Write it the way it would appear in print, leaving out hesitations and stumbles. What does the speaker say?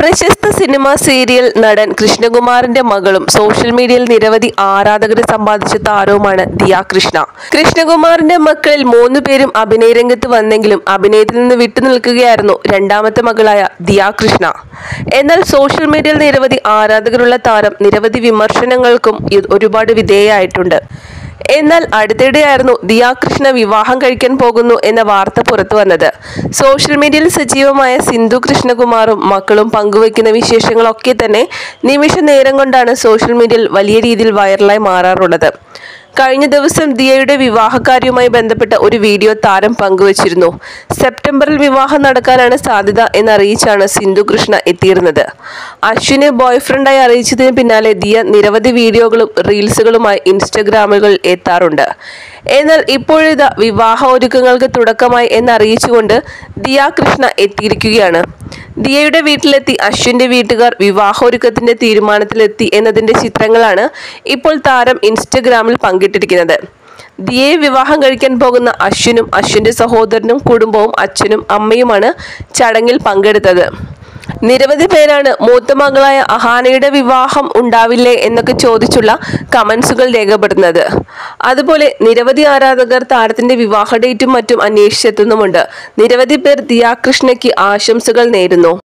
പ്രശസ്ത cinema serial നടൻ കൃഷ്ണകുമാറിന്റെ മകളും സോഷ്യൽ മീഡിയയിൽ നിരവധി ആരാധകരെ സമ്പാദിച്ച താരവുമാണ് ദിയ കൃഷ്ണ. കൃഷ്ണകുമാറിന്റെ മക്കളിൽ 3 പേരും അഭിനയ രംഗത്ത് വന്നെങ്കിലും അഭിനയത്തിൽ നിന്ന് വിട്ടുനിൽക്കുകയായിരുന്നു രണ്ടാമത്തെ മകളായ ദിയ കൃഷ്ണ. എന്നാൽ സോഷ്യൽ മീഡിയയിൽ നിരവധി ആരാധകരുള്ള താരം നിരവധി വിമർശനങ്ങൾക്കും ഒരുപാട് വിധേയമായിട്ടുണ്ട്. എന്നാൽ അടുത്തിടെയായിരുന്നു ദിയ കൃഷ്ണ വിവാഹം കഴിക്കാൻ പോകുന്നു എന്ന വാർത്ത പുറത്തു വന്നത്. സോഷ്യൽ മീഡിയയിൽ സജീവമായ സിന്ധു കൃഷ്ണകുമാറും മക്കളും പങ്കുവയ്ക്കുന്ന വിശേഷങ്ങളൊക്കെ തന്നെ നിമിഷ നേരം കൊണ്ടാണ് സോഷ്യൽ മീഡിയയിൽ വലിയ രീതിയിൽ വൈറലായി മാറാറുള്ളത്. കഴിഞ്ഞ ദിവസം ദിയയുടെ വിവാഹകാര്യവുമായി ബന്ധപ്പെട്ട ഒരു വീഡിയോ താരം പങ്കുവച്ചിരുന്നു. സെപ്റ്റംബറിൽ വിവാഹം നടക്കാനാണ് സാധ്യത എന്നറിയിച്ചാണ് സിന്ധു കൃഷ്ണ എത്തിയിരുന്നത്. അശ്വിനെ ബോയ്ഫ്രണ്ടായി അറിയിച്ചതിന് പിന്നാലെ ദിയ നിരവധി വീഡിയോകളും റീൽസുകളുമായി ഇൻസ്റ്റഗ്രാമുകളിൽ എത്താറുണ്ട്. എന്നാൽ ഇപ്പോഴിതാ വിവാഹ ഒരുക്കങ്ങൾക്ക് തുടക്കമായി എന്നറിയിച്ചുകൊണ്ട് ദിയ കൃഷ്ണ എത്തിയിരിക്കുകയാണ്. ദിയയുടെ വീട്ടിലെത്തി അശ്വിന്റെ വീട്ടുകാർ വിവാഹോരുക്കത്തിന്റെ തീരുമാനത്തിലെത്തി എന്നതിന്റെ ചിത്രങ്ങളാണ് ഇപ്പോൾ താരം ഇൻസ്റ്റഗ്രാമിൽ പങ്കിട്ടിരിക്കുന്നത്. ദിയയെ വിവാഹം കഴിക്കാൻ പോകുന്ന അശ്വിനും അശ്വിന്റെ സഹോദരനും കുടുംബവും അച്ഛനും അമ്മയുമാണ് ചടങ്ങിൽ പങ്കെടുത്തത്. നിരവധി പേരാണ് മൂത്ത മകളായ അഹാനയുടെ വിവാഹം ഉണ്ടാവില്ലേ എന്നൊക്കെ ചോദിച്ചുള്ള കമന്റ്സുകൾ രേഖപ്പെടുത്തുന്നത്. അതുപോലെ നിരവധി ആരാധകർ താരത്തിന്റെ വിവാഹ ഡേറ്റും മറ്റും അന്വേഷിച്ചെത്തുന്നുമുണ്ട്. നിരവധി പേർ ദിയ കൃഷ്ണയ്ക്ക് ആശംസകൾ നേരുന്നു.